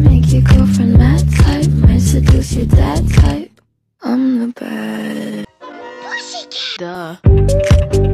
make your girlfriend mad type, might seduce your dad type. I'm the bad. Duh.